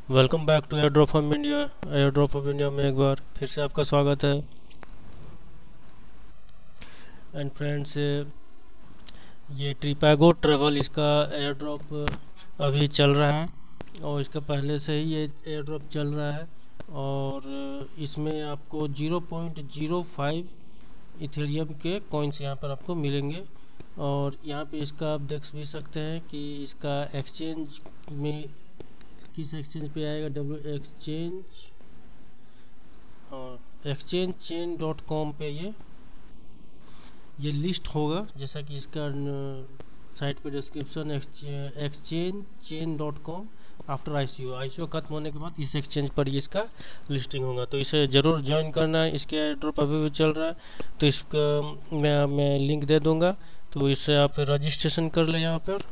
Welcome back to air drop of India. Air drop of India में एक बार फिर से आपका स्वागत है। एंड फ्रेंड्स, ये ट्रिपैगो ट्रेवल इसका एयर ड्रॉप अभी चल रहा है और इसका पहले से ही ये एयर ड्रॉप चल रहा है। और इसमें आपको 0.05 इथेरियम के कॉइन्स यहाँ पर आपको मिलेंगे। और यहाँ पे इसका आप देख भी सकते हैं कि इसका एक्सचेंज में किस एक्सचेंज पे आएगा, डब्ल्यू एक्सचेंज और एक्सचेंज चेन .com पे ये लिस्ट होगा। जैसा कि इसका साइट पे description exchange chain .com after ICO खत्म होने के बाद इस एक्सचेंज पर ये इसका लिस्टिंग होगा, तो इसे ज़रूर ज्वाइन करना है। इसके एयर ड्रॉप अभी भी चल रहा है, तो इसका मैं लिंक दे दूंगा, तो इससे आप रजिस्ट्रेशन कर लें। यहाँ पर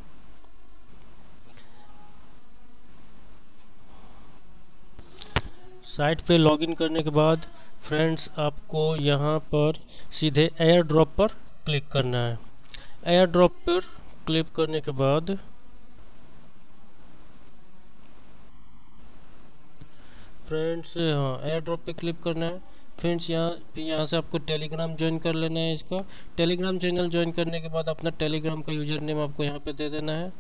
साइट पे लॉगिन करने के बाद फ्रेंड्स आपको यहाँ पर सीधे एयर ड्रॉप पर क्लिक करना है। एयर ड्रॉप पर क्लिक करने के बाद फ्रेंड्स एयर ड्रॉप पे क्लिक करना है। फ्रेंड्स यहाँ से आपको टेलीग्राम ज्वाइन कर लेना है। इसका टेलीग्राम चैनल ज्वाइन करने के बाद अपना टेलीग्राम का यूजर नेम आपको यहाँ पे दे देना है।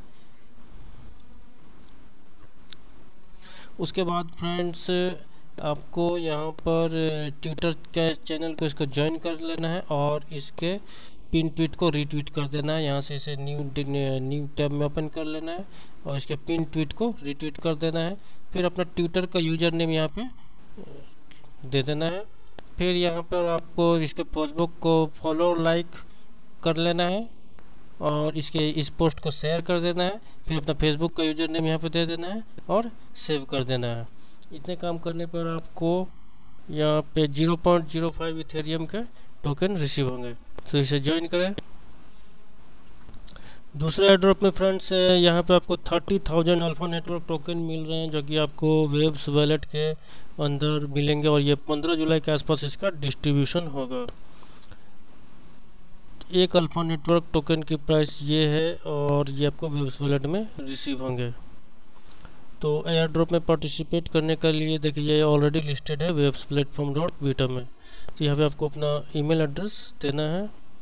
उसके बाद फ्रेंड्स आपको यहाँ पर ट्विटर के चैनल को इसको ज्वाइन कर लेना है और इसके पिन ट्वीट को रीट्वीट कर देना है। यहाँ से इसे न्यू टैब में ओपन कर लेना है और इसके पिन ट्वीट को रीट्वीट कर देना है। फिर अपना ट्विटर का यूजर नेम यहाँ पे दे देना है। फिर यहाँ पर आपको इसके फेसबुक को फॉलो लाइक कर लेना है और इसके इस पोस्ट को शेयर कर देना है। फिर अपना फेसबुक का यूजर नेम यहाँ पे दे देना है और सेव कर देना है। इतने काम करने पर आपको यहाँ पे 0.05 इथेरियम के टोकन रिसीव होंगे, तो इसे ज्वाइन करें। दूसरे एयरड्रॉप में फ्रेंड्स यहाँ पे आपको 30,000 अल्फा नेटवर्क टोकन मिल रहे हैं, जो कि आपको वेब्स वॉलेट के अंदर मिलेंगे और ये 15 जुलाई के आसपास इसका डिस्ट्रीब्यूशन होगा। एक अल्फा नेटवर्क टोकन की प्राइस ये है और ये आपको वेब्स वॉलेट में रिसीव होंगे। तो एयर ड्रॉप में पार्टिसिपेट करने के लिए देखिए ये ऑलरेडी लिस्टेड है वेब्स प्लेटफॉर्म .बीटा में। तो यहाँ पे आपको अपना ईमेल एड्रेस देना है।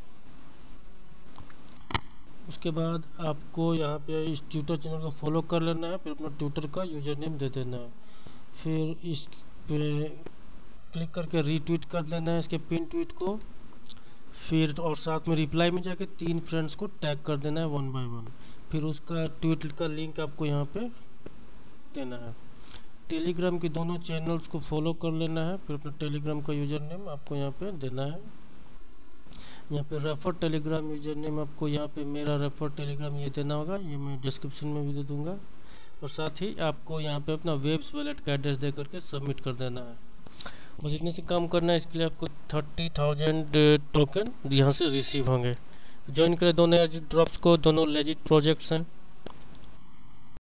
उसके बाद आपको यहाँ पे इस ट्विटर चैनल को फॉलो कर लेना है। फिर अपना ट्विटर का यूजर नेम दे देना है। फिर इस पे क्लिक करके रीट्वीट कर देना है इसके पिन ट्वीट को। फिर और साथ में रिप्लाई में जाके 3 फ्रेंड्स को टैग कर देना है 1 बाय 1। फिर उसका ट्वीट का लिंक आपको यहाँ पे देना है। टेलीग्राम की दोनों चैनल्स को फॉलो कर लेना है। फिर अपना टेलीग्राम का यूजर नेम आपको यहाँ पे देना है। यहाँ पे रेफर टेलीग्राम यूजर नेम आपको यहाँ पे मेरा रेफर टेलीग्राम ये देना होगा, ये मैं डिस्क्रिप्शन में भी दे दूंगा। और साथ ही आपको यहाँ पे अपना वेब्स वॉलेट का एड्रेस दे करके सबमिट कर देना है। बस इतने से काम करना है। इसके लिए आपको 30,000 टोकन यहाँ से रिसीव होंगे। ज्वाइन करें दोनों एयर ड्रॉप्स को, दोनों लेजिट प्रोजेक्ट्स हैं।